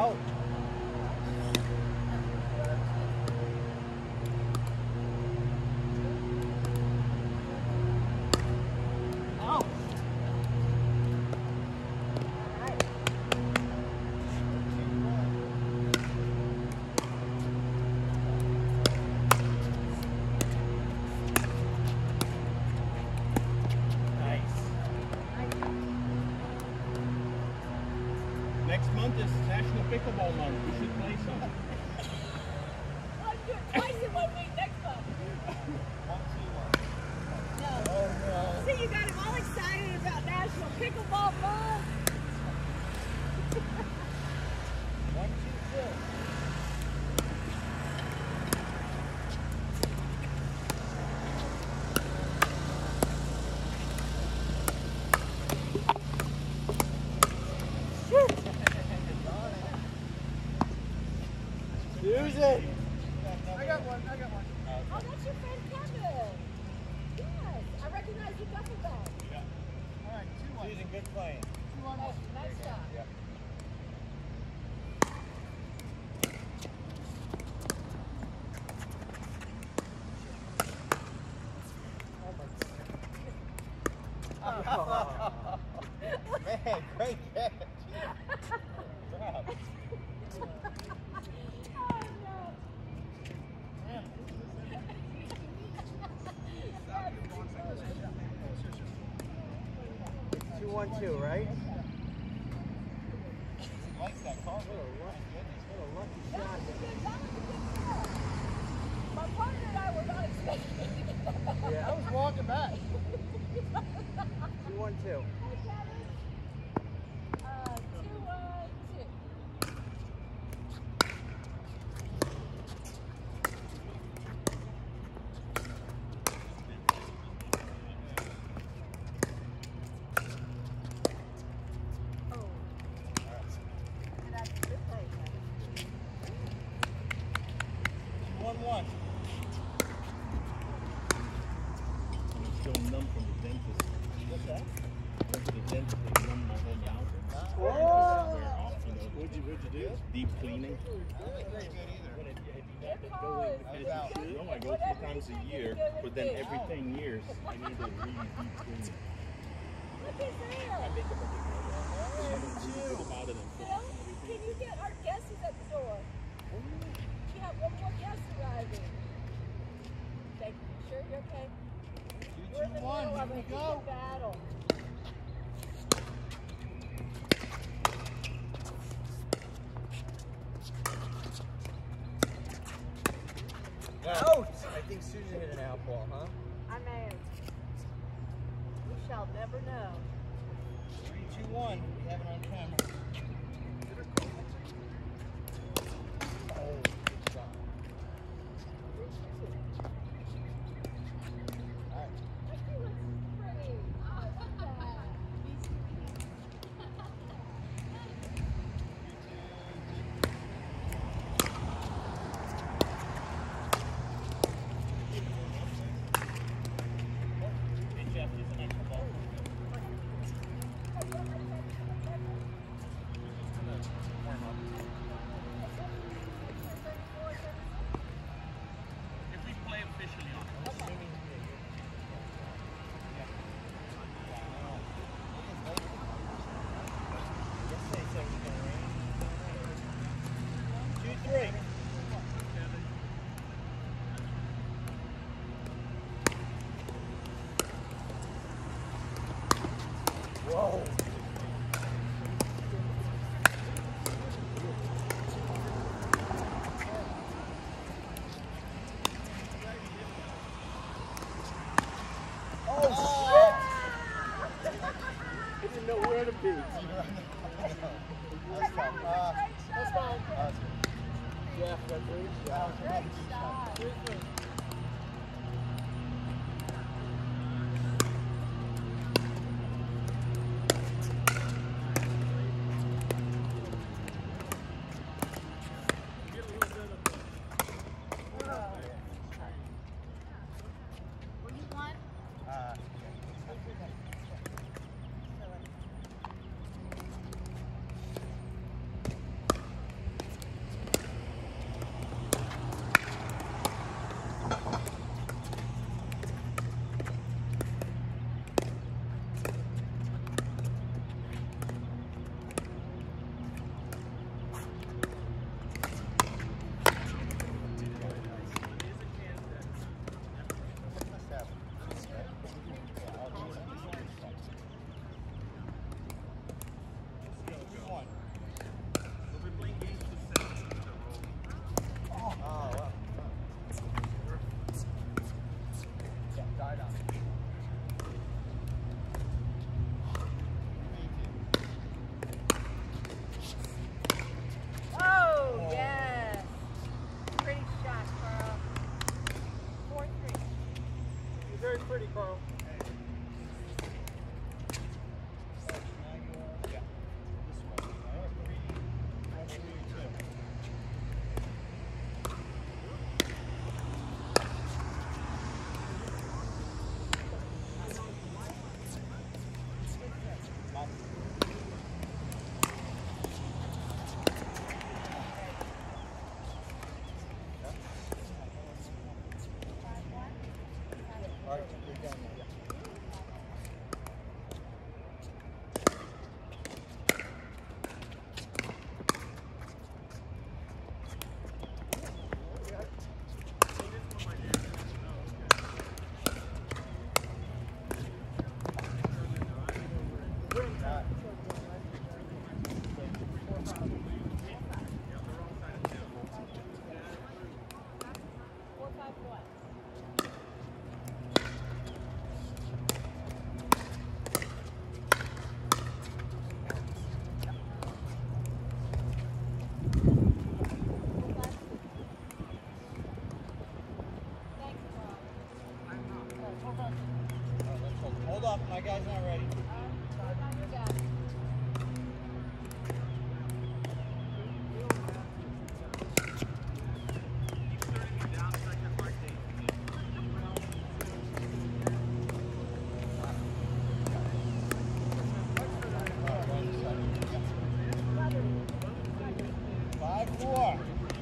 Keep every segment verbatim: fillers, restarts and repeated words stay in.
Out. Out. Next month is National Pickleball Month. We should play some. Well, do it twice in one week next month. No. Oh, no. See, you got him all excited about National Pickleball Month. One, two, two. Use it. I got one. I got one. Oh, that's your friend Kevin. Yes, I recognize your duffel bag. Yeah. All right, two one. Susan, good playing. Two on one. Nice job. Yeah. Oh. Man, great catch. Wow. Oh, no. Two one two, right? He likes that car. What a lucky, what a lucky That shot. was a good, that was a good call. My partner and I were not expecting Yeah, I was walking back. Two one two. Hey, Kevin. Uh, two, one, two. Oh. Good idea. Good play, Kevin. One one. I'm still numb from the dentist. What's that? Went to the dentist, they numbed my whole mouth. Oh! Wear off, you know. What'd you, what'd you do? Deep cleaning. I don't think very good either. What, have you, have you Good had to call. go in? It's As out. you should. No, I go three times a year, but then every ten years, I need to really deep clean. Look at there. I make up a big mess. Hey, Think about it and Phil, can you get our guest is at the door? We have one more guest arriving. Thank you. Sure you're okay? We're in the Two one. middle of a Here we heated go. battle. Out! I think Susan hit an out ball, huh? I may have. We shall never know. Three, two, one. We have it on camera. Oh, good shot. All right. Look, he looks pretty. Oh, I love that. Hey, Jeff, isn't that football? If we play officially on it. Two, three. Whoa. Oh, shit! I didn't know where to be. That's fine. Uh, That's fine. uh, Jeff, that's great shot. Great shot. What do you want? uh, Five four.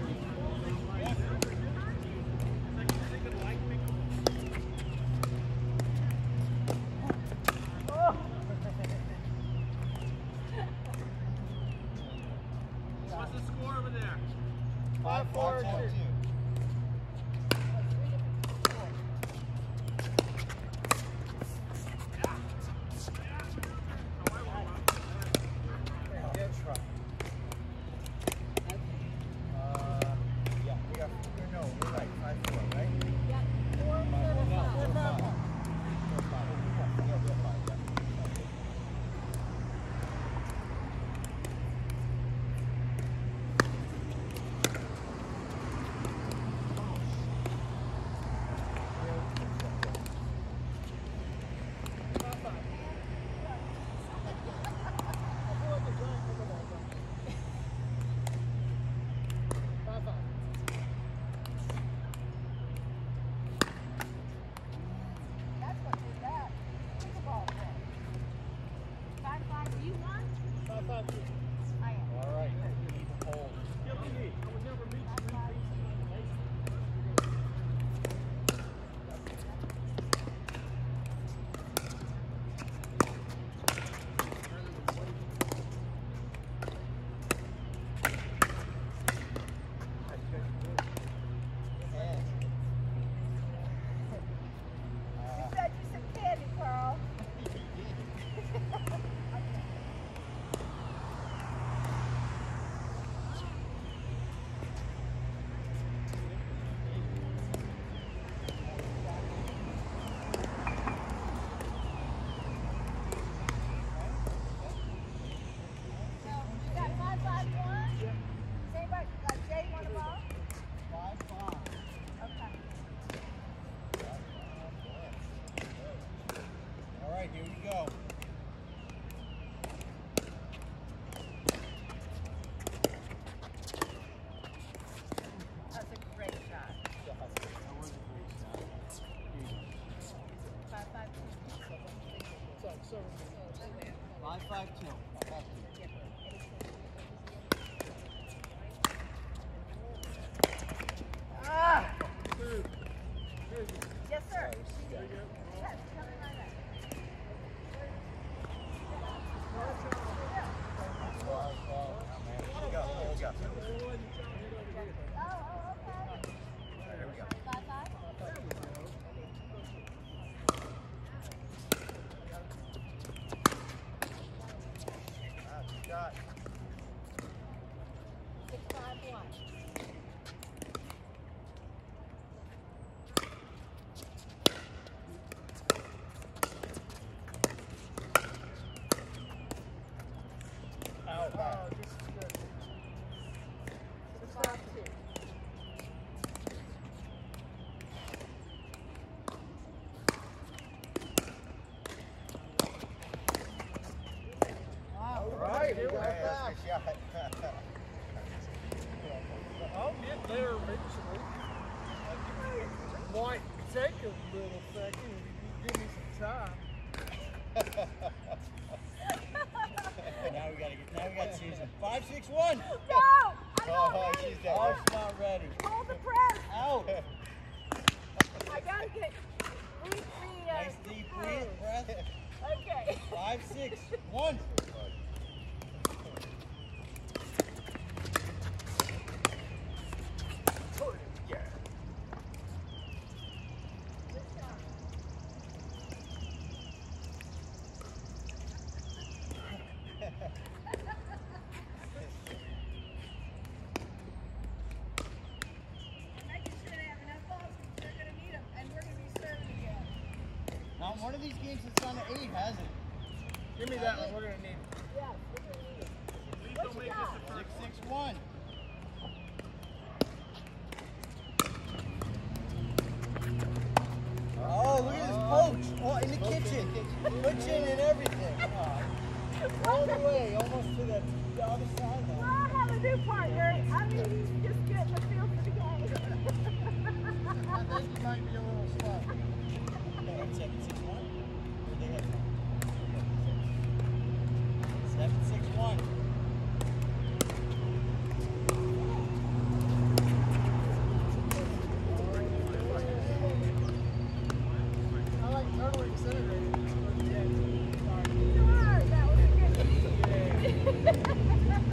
What's the score over there? Five four two. Good try. Uh, yeah, we got, no, we're right, five four, right? Yeah, four, thirty-five. Four five. Four five. Yeah, we're five, yeah. That's what did that. Pickleball thing. Five, five, you won? Five, five, two. I am. All right, keep hold. Give me me. I would never meet Five, five, you said you some candy, Carl. So, you got five, five, one? Does anybody, like Jay, want them all? Five five. Okay. All right, here we go. That's a great shot. That was a great shot. Five, five, two. Five five two. Ah! Yes, sir. Yes, coming right up. Oh, oh, okay. There we go. Five, five? Ah, good shot. Six, five, one. Out. Oh, this is good. Six, five, two. All right, here we go. Good shot. I'll get there eventually. Might take a little second if you give me some time. Now we gotta get. Now we got Susan. Five six one. No! I'm not Oh, ready. she's dead. Life's not ready. Hold the press. Out. I gotta get re, re, uh, Nice deep breath. breath. Okay. Five six one. Good shot. I'm making sure they have enough balls because they're gonna need them, and we're gonna be serving again. Now one of these games has gone to eight, hasn't it? Give me that one. We're gonna need it. Yes, we're gonna need it. What you got? Six six one. Oh, look at this poach! Oh, in the kitchen, kitchen and everything. Oh, all the way, almost to the, the other side. Well, I have a new partner. I mean,